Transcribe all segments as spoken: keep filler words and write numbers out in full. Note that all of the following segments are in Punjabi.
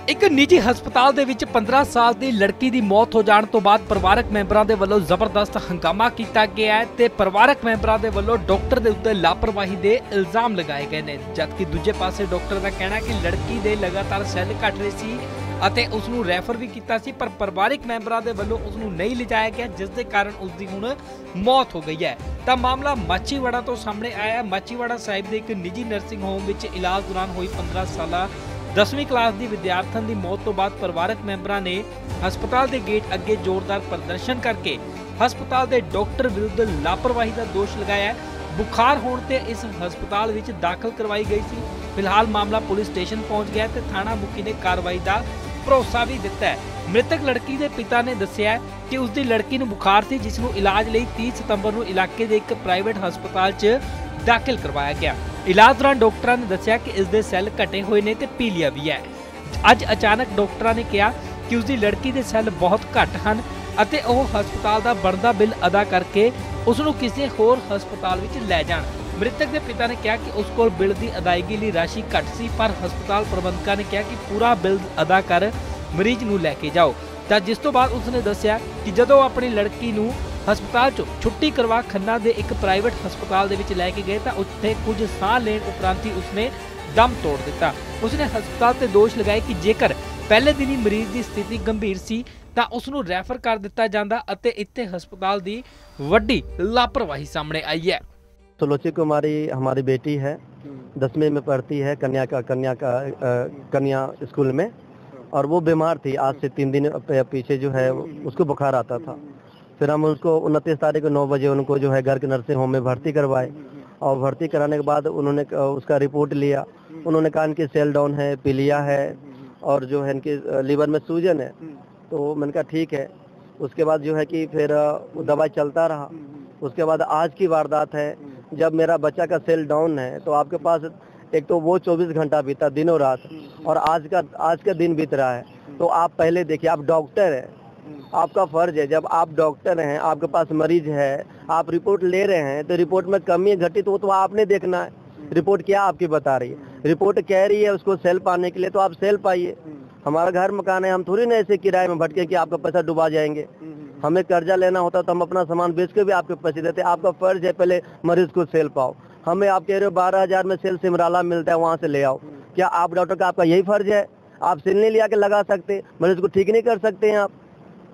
ਇੱਕ ਨਿੱਜੀ ਹਸਪਤਾਲ ਦੇ ਵਿੱਚ ਪੰਦਰਾਂ ਸਾਲ ਦੀ ਲੜਕੀ ਦੀ ਮੌਤ ਹੋ ਜਾਣ ਤੋਂ ਬਾਅਦ ਪਰਿਵਾਰਕ ਮੈਂਬਰਾਂ ਦੇ ਵੱਲੋਂ ਜ਼ਬਰਦਸਤ ਹੰਗਾਮਾ ਕੀਤਾ ਗਿਆ ਹੈ ਤੇ ਪਰਿਵਾਰਕ ਮੈਂਬਰਾਂ ਦੇ ਵੱਲੋਂ ਡਾਕਟਰ ਦੇ ਉੱਤੇ ਲਾਪਰਵਾਹੀ ਦੇ ਇਲਜ਼ਾਮ ਲਗਾਏ ਗਏ ਨੇ, ਜਦਕਿ ਦੂਜੇ ਪਾਸੇ ਡਾਕਟਰ ਦਾ ਕਹਿਣਾ ਹੈ ਕਿ ਲੜਕੀ ਦੇ ਲਗਾਤਾਰ ਸੈੱਲ ਘਟ ਰਹੇ ਸੀ ਅਤੇ ਉਸ ਨੂੰ ਰੈਫਰ ਵੀ ਕੀਤਾ ਸੀ, ਪਰ ਪਰਿਵਾਰਕ ਮੈਂਬਰਾਂ ਦੇ ਵੱਲੋਂ ਉਸ ਨੂੰ ਨਹੀਂ ਲਿਜਾਇਆ ਗਿਆ, ਜਿਸ ਦੇ ਕਾਰਨ ਉਸ ਦੀ ਹੁਣ ਮੌਤ ਹੋ ਗਈ ਹੈ। ਤਾਂ ਮਾਮਲਾ ਮਾਚੀਵਾੜਾ ਤੋਂ ਸਾਹਮਣੇ ਆਇਆ ਹੈ। ਮਾਚੀਵਾੜਾ ਸਾਹਿਬ ਦੇ ਇੱਕ ਨਿੱਜੀ ਨਰਸਿੰਗ ਹੋਮ ਵਿੱਚ ਇਲਾਜ ਦੌਰਾਨ ਹੋਈ ਪੰਦਰਾਂ ਸਾਲਾ ਦਸਵੀਂ ਕਲਾਸ ਦੀ ਵਿਦਿਆਰਥਣ ਦੀ ਮੌਤ ਤੋਂ ਬਾਅਦ ਪਰਿਵਾਰਕ ਮੈਂਬਰਾਂ ਨੇ ਹਸਪਤਾਲ ਦੇ ਗੇਟ ਅੱਗੇ ਜ਼ੋਰਦਾਰ ਪ੍ਰਦਰਸ਼ਨ ਕਰਕੇ ਹਸਪਤਾਲ ਦੇ ਡਾਕਟਰ ਵਿਰੁੱਧ ਲਾਪਰਵਾਹੀ ਦਾ ਦੋਸ਼ ਲਗਾਇਆ ਹੈ। ਬੁਖਾਰ ਹੋਣ ਤੇ ਇਸ ਹਸਪਤਾਲ ਵਿੱਚ ਦਾਖਲ ਕਰਵਾਈ ਗਈ ਸੀ। ਫਿਲਹਾਲ ਮਾਮਲਾ ਪੁਲਿਸ ਸਟੇਸ਼ਨ ਪਹੁੰਚ ਗਿਆ ਤੇ ਥਾਣਾ ਮੁਖੀ ਨੇ ਕਾਰਵਾਈ ਦਾ ਭਰੋਸਾ ਵੀ ਦਿੱਤਾ ਹੈ। ਮ੍ਰਿਤਕ ਲੜਕੀ ਦੇ ਪਿਤਾ ਨੇ ਦੱਸਿਆ ਕਿ ਉਸ ਦੀ ਲੜਕੀ ਨੂੰ ਬੁਖਾਰ ਸੀ, ਜਿਸ ਨੂੰ ਇਲਾਜ ਲਈ ਤੀਹ ਸਤੰਬਰ ਨੂੰ ਇਲਾਕੇ ਦੇ ਇੱਕ ਪ੍ਰਾਈਵੇਟ ਹਸਪਤਾਲ 'ਚ ਦਾਖਲ ਕਰਵਾਇਆ ਗਿਆ। ਇਲਾਜ ਦੌਰਾਨ ਡਾਕਟਰਾਂ ਨੇ ਦੱਸਿਆ ਕਿ ਇਸ ਦੇ ਸੈੱਲ ਘਟੇ ਹੋਏ ਨੇ ਤੇ ਪੀਲੀਆ ਵੀ ਹੈ। ਅੱਜ ਅਚਾਨਕ ਡਾਕਟਰਾਂ ਨੇ ਕਿਹਾ ਕਿ ਉਸ ਦੀ ਲੜਕੀ ਦੇ ਸੈੱਲ ਬਹੁਤ ਘੱਟ ਹਨ ਅਤੇ ਉਹ ਹਸਪਤਾਲ ਦਾ ਬਣਦਾ ਬਿੱਲ ਅਦਾ ਕਰਕੇ ਉਸ ਨੂੰ ਕਿਸੇ ਹੋਰ ਹਸਪਤਾਲ ਵਿੱਚ ਲੈ ਜਾਣ। ਮ੍ਰਿਤਕ ਦੇ ਪਿਤਾ ਨੇ ਕਿਹਾ ਕਿ ਉਸ ਕੋਲ ਬਿੱਲ ਦੀ ਅਦਾਇਗੀ ਲਈ ਰਾਸ਼ੀ ਘੱਟ ਸੀ, ਪਰ ਹਸਪਤਾਲ ਪ੍ਰਬੰਧਕਾਂ ਨੇ ਕਿਹਾ ਕਿ ਪੂਰਾ ਬਿੱਲ ਅਦਾ ਕਰ ਮਰੀਜ਼ ਨੂੰ ਲੈ ਕੇ ਜਾਓ। ਤਾਂ ਜਿਸ ਤੋਂ ਬਾਅਦ ਉਸਨੇ ਦੱਸਿਆ ਕਿ ਜਦੋਂ ਆਪਣੀ ਲੜਕੀ ਨੂੰ ਹਸਪਤਾਲ 'ਚੋਂ ਛੁੱਟੀ ਕਰਵਾ ਖੰਨਾ ਦੇ ਇੱਕ ਪ੍ਰਾਈਵੇਟ ਹਸਪਤਾਲ ਦੇ ਵਿੱਚ ਲੈ ਕੇ ਗਏ ਤਾਂ ਉੱਥੇ ਕੁਝ ਸਾਹ ਲੈਣ ਉਪਰੰਤ ਹੀ ਉਸਨੇ ਦਮ ਤੋੜ ਦਿੱਤਾ। ਉਸਨੇ ਹਸਪਤਾਲ ਤੇ ਦੋਸ਼ ਲਗਾਏ ਕਿ ਜੇਕਰ ਪਹਿਲੇ ਦਿਨ ਹੀ ਮਰੀਜ਼ ਦੀ ਸਥਿਤੀ ਗੰਭੀਰ ਸੀ ਤਾਂ ਉਸ ਨੂੰ ਰੈਫਰ ਕਰ ਦਿੱਤਾ ਜਾਂਦਾ ਅਤੇ ਇੱਥੇ ਹਸਪਤਾਲ ਦੀ ਵੱਡੀ ਲਾਪਰਵਾही सामने आई है। सुलोची कुमारी हमारी बेटी है, दसवीं में पढ़ती है कन्या का कन्या का कन्या स्कूल में, और वो बीमार थी। आज से तीन दिन पीछे जो है उसको बुखार आता था। फिर हम उसको उनतीस तारीख को नौ बजे उनको जो है घर के नर्सिंग होम में भर्ती करवाए, और भर्ती कराने के बाद उन्होंने उसका रिपोर्ट लिया। उन्होंने कहा इनकी सेल डाउन है, पीलिया है और जो है इनके लीवर में सूजन है। तो मैंने कहा ठीक है। उसके बाद जो है कि फिर दवाई चलता रहा। उसके बाद आज की वारदात है, जब मेरा बच्चा का सेल डाउन है तो आपके पास एक तो वो चौबीस घंटा बीता दिनों रात, और आज का आज का दिन बीत रहा है। तो आप पहले देखिए, आप डॉक्टर हैं, आपका फ़र्ज है, जब आप डॉक्टर हैं, आपके पास मरीज है, आप रिपोर्ट ले रहे हैं तो रिपोर्ट में कमी घटित हो तो आपने देखना है रिपोर्ट क्या आपकी बता रही है। रिपोर्ट कह रही है उसको सेल पाने के लिए तो आप सेल पाइए। हमारा घर मकान है, हम थोड़ी ना ऐसे किराए में भटके कि आपका पैसा डुबा जाएंगे। हमें कर्जा लेना होता तो हम अपना सामान बेच के भी आपके पैसे देते। आपका फर्ज है पहले मरीज को सेल पाओ। हमें आप कह रहे हो बारह हजार में सेल सिमराला मिलता है, वहाँ से ले आओ। क्या आप डॉक्टर का आपका यही फर्ज है? आप सेल नहीं लिया के लगा सकते, मरीज को ठीक नहीं कर सकते हैं आप।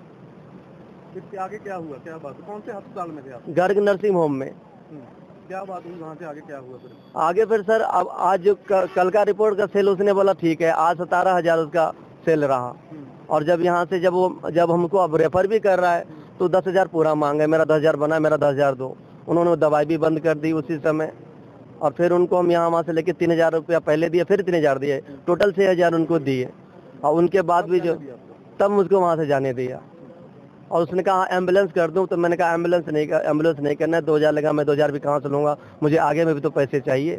इसके आगे क्या हुआ, क्या बात, कौन से अस्पताल में थे आप? घर के नर्सिंग होम में। क्या बात हुई, वहाँ से आगे क्या हुआ फिर? आगे फिर सर अब आज क, कल का रिपोर्ट का सेल उसने बोला ठीक है, आज सतारह हजार उसका सेल रहा। और जब यहाँ से जब वो जब हमको अब रेफर भी कर रहा है तो दस हजार पूरा मांगे, मेरा दस हजार बना, मेरा दस हजार दो। उन्होंने दवाई भी बंद कर दी उसी समय, और फिर उनको हम यहाँ वहाँ से लेके तीन हजार रुपया पहले दिए, फिर तीन हजार दिए, टोटल छः हजार उनको दिए। और उनके बाद भी जो तब मुझको वहाँ से जाने दिया, और उसने कहा एम्बुलेंस कर दूँ, तो मैंने कहा एम्बुलेंस नहीं कर एम्बुलेंस नहीं करना है, दो हजार लगा, मैं दो हजार भी कहाँ से लूँगा, मुझे आगे में भी तो पैसे चाहिए।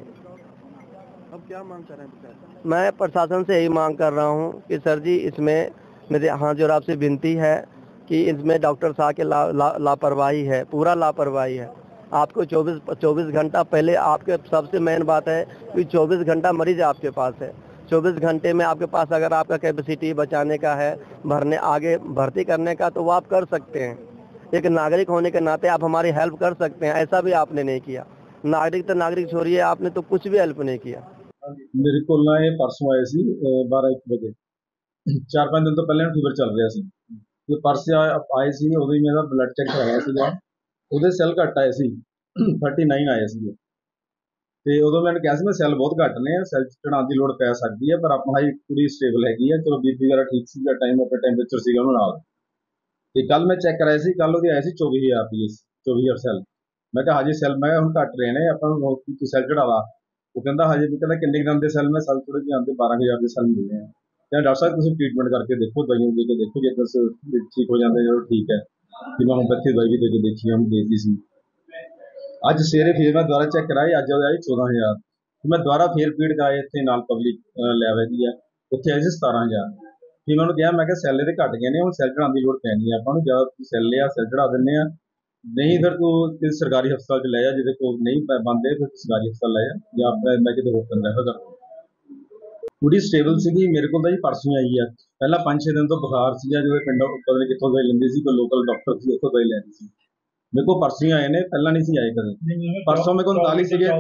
अब क्या मांग कर रहे हैं? मैं प्रशासन से यही मांग कर रहा हूँ कि सर जी इसमें मेरे हाथ जोड़ आपसे विनती है कि इसमें डॉक्टर साहब के ला, ला, लापरवाही है, पूरा लापरवाही है। आपको चौबीस चौबीस घंटा पहले आपके सबसे मेन बात है कि चौबीस घंटा मरीज आपके पास है। चौबीस घंटे में आपके पास अगर आपका कैपेसिटी बचाने का है, भरने आगे भर्ती करने का, तो वो आप कर सकते हैं। एक नागरिक होने के नाते आप हमारी हेल्प कर सकते हैं, ऐसा भी आपने नहीं किया। नागरिक तो नागरिक छोड़िए, आपने तो कुछ भी हेल्प नहीं किया। मेरे को ना ये परसों आए सी बारह एक बजे, चार पाँच दिन तो पहले फीवर चल रहा सी, जो परसों आए सी उदों ही मेरा ब्लड चैक कराया सीगा, ਉਹਦੇ ਸੈੱਲ ਘੱਟ ਆਏ ਸੀ, उनतालीस ਆਏ ਸੀ। ਤੇ ਉਦੋਂ ਮੈਨੂੰ ਕਿਹਾ ਸੀ ਮੈਂ ਸੈੱਲ ਬਹੁਤ ਘੱਟ ਨੇ, ਸੈੱਲ ਚੜਾਉਣ ਦੀ ਲੋੜ ਪੈ ਸਕਦੀ ਹੈ, ਪਰ ਆਪਣਾ ਹੀ ਪੂਰੀ ਸਟੇਬਲ ਹੈਗੀ ਹੈ। ਚਲੋ ਬੀਪੀ ਵਗੈਰਾ ਠੀਕ ਸੀਗਾ, ਟਾਈਮ ਆਪਣਾ ਟੈਂਪਰੇਚਰ ਸੀਗਾ ਉਹਨਾਂ ਨਾਲ। ਤੇ ਕੱਲ ਮੈਂ ਚੈੱਕ ਕਰਾਇਆ ਸੀ, ਕੱਲ ਉਹਦੇ ਆਏ ਸੀ ਚੌਵੀ ਹਜ਼ਾਰ ਪੀਐਸ, ਚੌਵੀ ਹਜ਼ਾਰ ਸੈੱਲ। ਮੈਂ ਕਿਹਾ ਹਾਜੀ ਸੈੱਲ ਮੈਂ ਹੁਣ ਘੱਟ ਰਹੇ ਨੇ, ਆਪਾਂ ਨੂੰ ਤੂੰ ਸੈੱਲ ਚੜਾ ਲਾ। ਉਹ ਕਹਿੰਦਾ ਹਜੇ ਵੀ ਕਹਿੰਦਾ ਕਿੰਨੇ ਗ੍ਰਾਮ ਦੇ ਸੈੱਲ, ਮੈਂ ਸੈੱਲ ਥੋੜੇ ਜਿਹੇ ਆਉਂਦੇ ਬਾਰਾਂ ਹਜ਼ਾਰ ਦੇ ਸੈੱਲ ਮਿਲਦੇ ਆ। ਕਹਿੰਦਾ ਡਾਕਟਰ ਸਾਹਿਬ ਤੁਸੀਂ ਟ੍ਰੀਟਮੈਂਟ ਕਰਕੇ ਦੇਖੋ, ਦਵਾਈਆਂ ਦੇ ਕੇ ਦੇਖੋ, ਜੇ ਦਸ ਠੀਕ ਹੋ ਜਾਂਦੇ ਚਲੋ ਠੀਕ ਹੈ। ਕਿ ਮੈਂ ਹੁਣ ਬੱਚੇ ਦਵਾਈ ਵੀ ਦੇ ਕੇ ਦੇਖੀ, ਹੁਣ ਦੇਖਦੀ ਸੀ। ਅੱਜ ਸਵੇਰੇ ਫਿਰ ਮੈਂ ਦੁਬਾਰਾ ਚੈੱਕ ਕਰਾਈ, ਅੱਜ ਉਹਦੇ ਆਈ ਚੌਦਾਂ ਹਜ਼ਾਰ। ਮੈਂ ਦੁਬਾਰਾ ਫੇਰ ਫੀਡ ਕਰਾਏ ਇੱਥੇ ਨਾਲ ਪਬਲਿਕ ਲੈਬ ਹੈਗੀ ਆ, ਉੱਥੇ ਆਏ ਸੀ ਸਤਾਰਾਂ ਹਜ਼ਾਰ। ਫਿਰ ਮੈਂ ਉਹਨੂੰ ਕਿਹਾ ਮੈਂ ਕਿਹਾ ਸੈੱਲ ਇਹਦੇ ਘੱਟ ਗਏ ਨੇ, ਹੁਣ ਸੈੱਲ ਚੜਾਉਣ ਦੀ ਲੋੜ ਪੈਣੀ ਹੈ ਆਪਾਂ ਨੂੰ, ਜ਼ਿਆਦਾ ਤੂੰ ਸੈੱਲ ਲਿਆ ਸੈੱਲ ਚੜਾ ਦਿੰਦੇ ਆ, ਨਹੀਂ ਫਿਰ ਤੂੰ ਕਿਸੇ ਸਰਕਾਰੀ ਹਸਪਤਾਲ 'ਚ ਲੈ ਜਾ, ਜਿਹਦੇ ਕੋਲ ਨਹੀਂ ਬਣਦੇ ਫਿਰ ਸਰਕਾਰੀ ਹਸਪਤਾਲ ਲੈ ਜਾ, ਜਾਂ ਮੈਂ ਕਿਤੇ ਹੋਰ ਤੈਨੂੰ ਰੈਫਰ ਕਰ। ਕੁੜੀ ਸਟੇਬਲ ਸੀਗੀ, ਮੇਰੇ ਕੋਲ ਤਾਂ ਜੀ ਪਰਸੋਂ ਆਈ ਆ। ਪਹਿਲਾਂ ਪੰਜ ਛੇ ਦਿਨ ਤੋਂ ਬੁਖਾਰ ਸੀਗਾ, ਜਦੋਂ ਪਿੰਡੋਂ ਪਤਾ ਨਹੀਂ ਕਿੱਥੋਂ ਦਵਾਈ ਲੈਂਦੀ ਸੀ, ਕੋਈ ਲੋਕਲ ਡਾਕਟਰ ਸੀ, ਉੱਥੋਂ ਦਵਾਈ ਲੈਂਦੀ ਸੀ। ਮੇਰੇ ਕੋਲ ਪਰਸੋਂ ਹੀ ਆਏ ਨੇ, ਪਹਿਲਾਂ ਨਹੀਂ ਸੀ ਆਏ ਕਦੇ। ਪਰਸੋਂ ਮੇਰੇ ਕੋਲ ਉਨਤਾਲੀ ਸੀਗੇ,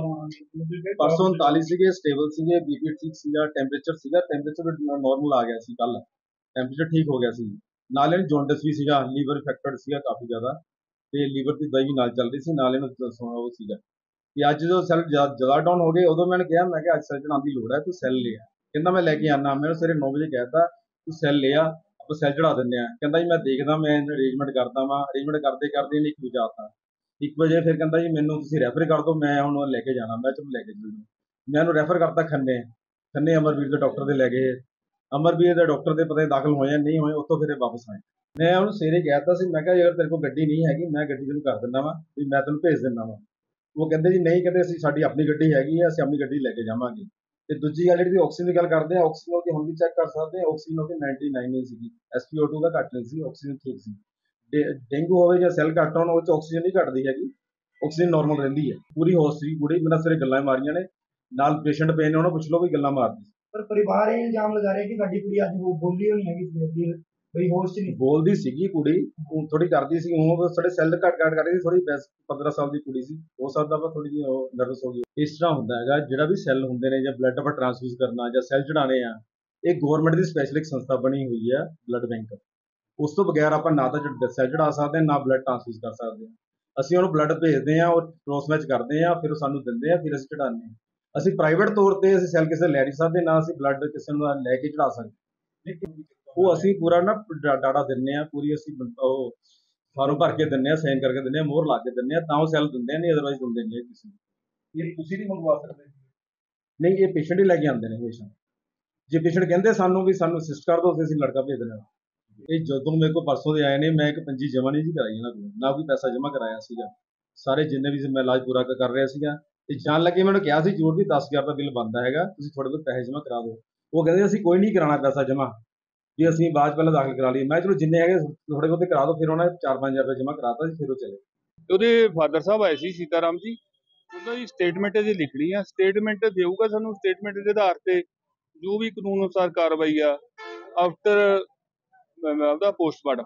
ਪਰਸੋਂ ਉਨਤਾਲੀ ਸੀਗੇ, ਸਟੇਬਲ ਸੀਗੇ, ਬੀਪੀ ਠੀਕ ਸੀਗਾ, ਟੈਂਪਰੇਚਰ ਸੀਗਾ, ਟੈਂਪਰੇਚਰ ਨਾਰਮਲ ਆ ਗਿਆ ਸੀ ਕੱਲ, ਟੈਂਪਰੇਚਰ ਠੀਕ ਹੋ ਗਿਆ ਸੀ। ਨਾਲ ਇਹਨੂੰ ਜੌਂਡਿਸ ਵੀ ਸੀਗਾ, ਲੀਵਰ ਇਫੈਕਟਡ ਸੀਗਾ ਕਾਫੀ ਜ਼ਿਆਦਾ, ਤੇ ਲੀਵਰ ਦੀ ਦਵਾਈ ਵੀ ਨਾਲ ਚੱਲ ਰਹੀ ਸੀ, ਨਾਲ ਇਹਨੂੰ ਉਹ ਸੀਗਾ ਕਿ ਅੱਜ ਜਦੋਂ ਸੈੱਲ ਜ਼ਿਆਦਾ ਡਾਊਨ ਹੋ ਗਏ, ਉਦੋਂ ਮੈਂ ਕਿਹਾ, ਮੈਂ ਕਿਹਾ ਅੱਜ ਸੈੱਲ ਚੜਾਉਣ ਦੀ ਲੋੜ ਹੈ, ਤੂੰ ਸੈੱਲ ਲੈ ਆ। ਕਹਿੰਦਾ ਮੈਂ ਲੈ ਕੇ ਆਉਣਾ। ਮੈਂ ਸਵੇਰੇ ਨੌ ਵਜੇ ਕਹਿਤਾ ਤੂੰ ਸੈੱਲ ਲੈ ਆ, ਆਪਾਂ ਸੈੱਲ ਚੜਾ ਦਿੰਦੇ ਆ। ਕਹਿੰਦਾ ਜੀ ਮੈਂ ਦੇਖਦਾ, ਮੈਂ ਅਰੇਂਜਮੈਂਟ ਕਰਦਾ ਵਾਂ। ਅਰੇਂਜਮੈਂਟ ਕਰਦੇ ਕਰਦੇ ਇਹਨੇ ਇੱਕ ਵਜੇ ਆਤਾ, ਇੱਕ ਵਜੇ ਫਿਰ ਕਹਿੰਦਾ ਜੀ ਮੈਨੂੰ ਤੁਸੀਂ ਰੈਫਰ ਕਰ ਦਿਓ, ਮੈਂ ਹੁਣ ਲੈ ਕੇ ਜਾਣਾ। ਮੈਂ ਚਲੋ ਲੈ ਕੇ ਚੱਲ। ਮੈਂ ਉਹਨੂੰ ਰੈਫਰ ਕਰਤਾ ਖੰਨੇ, ਖੰਨੇ ਅਮਰਵੀਰ ਦੇ ਡਾਕਟਰ ਦੇ ਲੈ ਗਏ। ਅਮਰਵੀਰ ਦੇ ਡਾਕਟਰ ਦੇ ਪਤਾ ਦਾਖਲ ਹੋਏ ਨਹੀਂ ਹੋਏ, ਉੱਥੋਂ ਫਿਰ ਵਾਪਸ ਆਏ। ਮੈਂ ਉਹਨੂੰ ਸਵੇਰੇ ਕਹਿਤਾ ਸੀ, ਮੈਂ ਕਿਹਾ ਯਾਰ ਤੇਰੇ ਕੋਲ ਗੱਡੀ ਨਹੀਂ ਹੈਗੀ, ਮੈਂ ਗੱਡੀ ਤੈਨੂੰ ਕਰ ਦਿੰਦਾ ਵਾਂ, ਵੀ ਮੈਂ ਤੈਨੂੰ ਭੇਜ ਦਿੰਦਾ ਵਾਂ। ਉਹ ਕਹਿੰਦੇ ਜੀ ਨਹੀਂ, ਕਹਿੰਦੇ ਅਸੀਂ ਸਾਡੀ ਆਪਣੀ ਗੱਡੀ ਹੈਗੀ ਹੈ, ਅਸੀਂ ਆਪਣੀ ਗੱਡੀ ਲੈ ਕੇ ਜਾਵਾਂਗੇ। ਤੇ ਦੂਜੀ ਗੱਲ ਜਿਹੜੀ ਆਕਸੀਜਨ ਦੀ ਗੱਲ ਕਰਦੇ ਆ, ਆਕਸੀਜਨ ਉਹਦੀ ਹੁਣ ਵੀ ਚੈੱਕ ਕਰ ਸਕਦੇ ਆ, ਆਕਸੀਜਨ ਉਹਦੀ ਨਾਈਨਟੀ ਨਾਈਨ ਨਹੀਂ ਸੀਗੀ, ਐਸ ਪੀ ਓ ਟੂ ਦਾ ਘੱਟ ਨਹੀਂ ਸੀ, ਆਕਸੀਜਨ ਠੀਕ ਸੀ। ਡੇਂਗੂ ਹੋਵੇ ਜਾਂ ਸੈੱਲ ਘੱਟ ਹੋਣ, ਉਹ 'ਚ ਆਕਸੀਜਨ ਨਹੀਂ ਘਟਦੀ ਹੈਗੀ, ਆਕਸੀਜਨ ਨਾਰਮਲ ਰਹਿੰਦੀ ਹੈ। ਪੂਰੀ ਹੋਸ਼ ਸੀ ਕੁੜੀ, ਬਿਨਾਂ ਸਿਰੇ ਗੱਲਾਂ ਮਾਰੀਆਂ ਨੇ, ਨਾਲ ਪੇਸ਼ੈਂਟ ਪਏ ਨੇ, ਉਹਨਾਂ ਪੁੱਛ ਲਓ ਵੀ ਗੱਲਾਂ ਮਾਰਦੀ। ਪਰ ਪਰਿਵਾਰ ਇਹ ਇਲਜ਼ਾਮ ਲਗਾ ਰਿਹਾ ਕਿ ਸਾਡੀ ਕੁੜੀ ਅੱਜ ਉਹ ਬੋਲੀ ਹੋਣੀ ਹੈਗੀ ਸੀ, ਬਈ ਹੋਸ਼ ਚ ਨਹੀਂ ਬੋਲਦੀ ਸੀਗੀ ਕੁੜੀ, ਥੋੜੀ ਕਰਦੀ ਸੀ, ਉਹ ਸਾਡੇ ਸੈੱਲ ਘੱਟ ਘੱਟ ਕਰਦੀ ਸੀ ਥੋੜੀ। ਪੰਦਰਾਂ ਸਾਲ ਦੀ ਕੁੜੀ ਸੀ, ਹੋ ਸਕਦਾ ਵਾ ਥੋੜੀ ਜਿਹੀ ਉਹ ਨਰਵਸ ਹੋ ਗਈ। ਇਸ ਤਰ੍ਹਾਂ ਹੁੰਦਾ ਹੈਗਾ, ਜਿਹੜਾ ਵੀ ਸੈੱਲ ਹੁੰਦੇ ਨੇ ਜਾਂ ਬਲੱਡ ਆਪਾਂ ਟ੍ਰਾਂਸਫਿਊਜ਼ ਕਰਨਾ ਜਾਂ ਸੈੱਲ ਚੜਾਣੇ ਆ, ਇਹ ਗਵਰਨਮੈਂਟ ਦੀ ਸਪੈਸ਼ਲਿਕ ਸੰਸਥਾ ਬਣੀ ਹੋਈ ਹੈ ਬਲੱਡ ਬੈਂਕ। ਉਸ ਤੋਂ ਬਗੈਰ ਆਪਾਂ ਨਾ ਤਾਂ ਸੈੱਲ ਚੜਾ ਸਕਦੇ ਹਾਂ, ਨਾ ਬਲੱਡ ਟ੍ਰਾਂਸਫਿਊਜ਼ ਕਰ ਸਕਦੇ ਹਾਂ। ਅਸੀਂ ਉਹਨੂੰ ਬਲੱਡ ਭੇਜਦੇ ਹਾਂ, ਉਹ ਕ੍ਰੋਸ ਮੈਚ ਕਰਦੇ ਹਾਂ, ਫਿਰ ਉਹ ਸਾਨੂੰ ਦਿੰਦੇ ਆ, ਫਿਰ ਅਸੀਂ ਚੜਾਉਂਦੇ ਹਾਂ। ਅਸੀਂ ਪ੍ਰਾਈਵੇਟ ਤੌਰ ਤੇ ਅਸੀਂ ਸੈੱਲ ਕਿਸੇ ਲੈ ਨਹੀਂ ਸਕਦੇ, ਨਾ ਅਸੀਂ ਬਲੱਡ ਕਿਸੇ ਨੂੰ ਲੈ ਕੇ ਚੜਾ ਸਕਦੇ। ਉਹ ਅਸੀਂ ਪੂਰਾ ਨਾ ਡਾਟਾ ਦਿੰਦੇ ਆ, ਪੂਰੀ ਅਸੀਂ ਉਹ ਫਾਰਮ ਭਰ ਕੇ ਦਿੰਦੇ ਆ, ਸਾਈਨ ਕਰਕੇ ਦਿੰਦੇ ਆ, ਮੋਹਰ ਲਾ ਕੇ ਦਿੰਦੇ ਆ, ਤਾਂ ਉਹ ਸੈੱਲ ਦਿੰਦੇ ਨਹੀਂ, ਅਦਰਵਾਈਜ਼ ਦਿੰਦੇ ਨਹੀਂ ਕਿਸੇ ਨੂੰ। ਇਹ ਤੁਸੀਂ ਨਹੀਂ ਮੰਗਵਾ ਸਕਦੇ? ਨਹੀਂ, ਇਹ ਪੇਸ਼ੈਂਟ ਹੀ ਲੈ ਕੇ ਆਉਂਦੇ ਨੇ ਹਮੇਸ਼ਾ। ਜੇ ਪੇਸ਼ੈਂਟ ਕਹਿੰਦੇ ਸਾਨੂੰ ਵੀ ਸਾਨੂੰ ਅਸਿਸਟ ਕਰ ਦਿਓ, ਅਸੀਂ ਲੜਕਾ ਭੇਜ ਦੇਣਾ। ਇਹ ਜਦੋਂ ਮੇਰੇ ਕੋਲ ਪਰਸੋਂ ਦੇ ਆਏ ਨੇ, ਮੈਂ ਇੱਕ ਪੰਜੀ ਜਮ੍ਹਾਂ ਨਹੀਂ ਜੀ ਕਰਾਈ ਇਹਨਾਂ ਕੋਲ, ਨਾ ਕੋਈ ਪੈਸਾ ਜਮ੍ਹਾਂ ਕਰਾਇਆ ਸੀਗਾ। ਸਾਰੇ ਜਿੰਨੇ ਵੀ ਮੈਂ ਇਲਾਜ ਪੂਰਾ ਕਰ ਰਿਹਾ ਸੀਗਾ, ਤੇ ਜਾਣ ਲੱਗੇ ਮੈਨੂੰ ਕਿਹਾ ਸੀ ਜ਼ਰੂਰ ਵੀ ਦਸ ਹਜ਼ਾਰ ਦਾ ਬਿੱਲ ਬਣਦਾ ਹੈਗਾ, ਤੁਸੀਂ ਥੋੜੇ ਬਹੁਤ ਪੈਸੇ ਜਮ੍ਹਾਂ ਕਰਾ ਦਿਓ। ਉਹ ਕਹਿੰਦੇ ਅਸੀਂ ਕੋਈ ਨਹੀਂ ਕਰਾਉਣਾ ਪੈਸਾ ਜਮ੍ਹਾਂ, ਵੀ ਅਸੀਂ ਬਾਅਦ ਪਹਿਲਾਂ ਦਾਖਲ ਕਰਾ ਲਈ। ਮੈਂ ਚਲੋ ਜਿੰਨੇ ਹੈਗੇ ਥੋੜੇ ਬਹੁਤੇ ਕਰਾ ਦਿਓ। ਫਿਰ ਉਹਨਾਂ ਨੇ ਚਾਰ ਪੰਜ ਹਜ਼ਾਰ ਰੁਪਏ ਜਮ੍ਹਾਂ ਕਰਾਤਾ ਸੀ, ਫਿਰ ਉਹ ਚਲੇ। ਉਹਦੇ ਫਾਦਰ ਸਾਹਿਬ ਆਏ ਸੀ ਸੀਤਾਰਾਮ ਜੀ, ਉਹਨਾਂ ਦੀ ਸਟੇਟਮੈਂਟ ਇਹਦੀ ਲਿਖਣੀ ਆ, ਸਟੇਟਮੈਂਟ ਦੇਊਗਾ ਸਾਨੂੰ। ਸਟੇਟਮੈਂਟ ਦੇ ਆਧਾਰ ਤੇ ਜੋ ਵੀ ਕਾਨੂੰਨ ਅਨੁਸਾਰ ਕਾਰਵਾਈ ਆ, ਆਫਟਰ ਉਹਦਾ ਪੋਸਟਮਾਰਟਮ,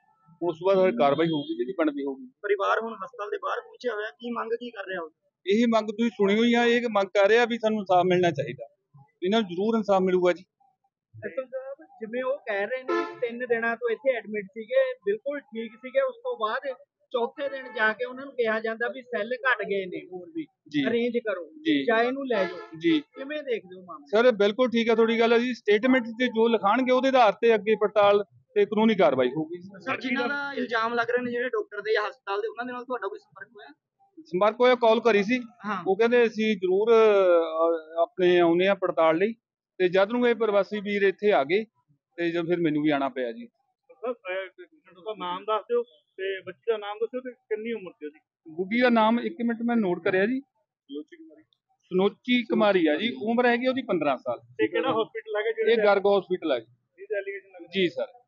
ਉਸ ਤੋਂ ਬਾਅਦ ਕਾਰਵਾਈ ਹੋਊਗੀ ਜਿਹੜੀ ਬਣਦੀ ਹੋਊਗੀ। ਪਰਿਵਾਰ ਹੁਣ ਹਸਪਤਾਲ ਦੇ ਬਾਹਰ ਪਹੁੰਚਿਆ ਹੋਇਆ, ਕੀ ਮੰਗ ਕੀ ਕਰ ਰਿਹਾ? ਇਹੀ ਮੰਗ ਤੁਸੀਂ ਸੁਣੀ ਹੋਈ ਆ, ਇਹ ਮੰਗ ਕਰ ਰਿਹਾ ਵੀ ਸਾਨੂੰ ਇਨਸਾਫ ਮਿਲਣਾ ਚਾਹੀਦਾ, ਇਹਨਾਂ ਨੂੰ ਜ਼ਰੂਰ ਇਨਸਾਫ ਮਿਲੂਗਾ ਜੀ। ਜਿਵੇਂ ਉਹ ਕਹਿ ਰਹੇ ਨੇ ਤਿੰਨ ਦਿਨਾਂ ਤੋਂ ਇੱਥੇ ਐਡਮਿਟ ਸੀਗੇ, ਬਿਲਕੁਲ ਠੀਕ ਸੀਗੇ, ਉਸ ਤੋਂ ਬਾਅਦ ਚੌਥੇ ਦਿਨ ਜਾ ਕੇ ਉਹਨਾਂ ਨੂੰ ਕਿਹਾ ਜਾਂਦਾ ਵੀ ਸੈੱਲ ਘਟ ਗਏ ਨੇ, ਹੋਰ ਵੀ ਅਰੇਂਜ ਕਰੋ ਜਾਂ ਇਹਨੂੰ ਲੈ ਜਾਓ ਜੀ। ਕਿਵੇਂ ਦੇਖਦੇ ਹੋ ਮਾਮਲਾ? ਸਰ ਬਿਲਕੁਲ ਠੀਕ ਆ ਤੁਹਾਡੀ ਗੱਲ ਜੀ। ਸਟੇਟਮੈਂਟ ਤੇ ਜੋ ਲਿਖਾਣਗੇ ਉਹਦੇ ਆਧਾਰ ਤੇ ਅੱਗੇ ਪੜਤਾਲ ਤੇ ਕਾਨੂੰਨੀ ਕਾਰਵਾਈ ਹੋਊਗੀ। ਸਰ ਜਿਨ੍ਹਾਂ ਦਾ ਇਲਜ਼ਾਮ ਲੱਗ ਰਹੇ ਨੇ ਜਿਹੜੇ ਡਾਕਟਰ ਦੇ ਜਾਂ ਹਸਪਤਾਲ ਦੇ, ਉਹਨਾਂ ਦੇ ਨਾਲ ਤੁਹਾਡਾ ਕੋਈ ਸੰਪਰਕ ਹੋਇਆ? ਸੰਪਰਕ ਹੋਇਆ, ਕਾਲ ਕਰੀ ਸੀ, ਉਹ ਕਹਿੰਦੇ ਅਸੀਂ ਜ਼ਰੂਰ ਆਪਣੇ ਆਉਨੇ ਆ ਪੜਤਾਲ ਲਈ। ਤੇ ਜਦ ਨੂੰ ਇਹ ਪ੍ਰਵਾਸੀ ਵੀਰ ਇੱਥੇ ਆ ਗਏ ਤੇ ਜਦ ਫਿਰ ਮੈਨੂੰ ਵੀ ਆਉਣਾ ਪਿਆ ਜੀ। ਨਾਮ ਦੱਸ ਦਿਓ ਤੇ ਬੱਚੀ ਦਾ ਨਾਮ ਦੱਸਿਓ ਤੇ ਕਿੰਨੀ ਉਮਰ ਦੀ ਉਹਦੀ? ਗੁੱਡੀ ਦਾ ਨਾਮ ਇੱਕ ਮਿੰਟ ਮੈਂ ਨੋਟ ਕਰਿਆ ਜੀ, ਸੁਨੋਚੀ ਕੁਮਾਰੀ ਆ ਜੀ, ਉਮਰ ਹੈਗੀ ਉਹਦੀ ਪੰਦਰਾਂ ਸਾਲ। ਤੇ ਕਿਹੜਾ ਹਸਪੀਟਲ ਹੈਗਾ? ਇਹ ਗਰਗ ਹਸਪੀਟਲ ਹੈ ਜੀ। ਜੀ ਸਰ।